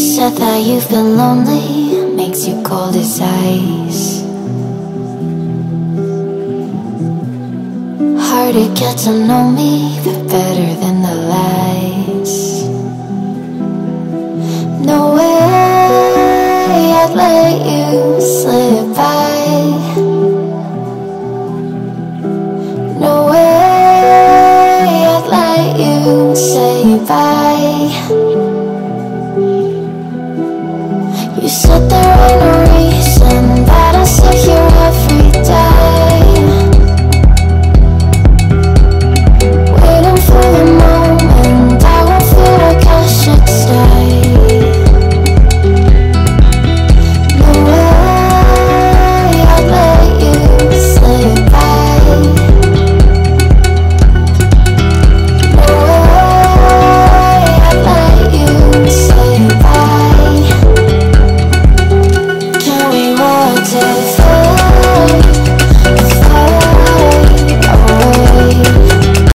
said that you've been lonely, makes you cold as ice. Hard to get to know me, but better than the lights. No way I'd let you slip by. No way I'd let you say bye. You said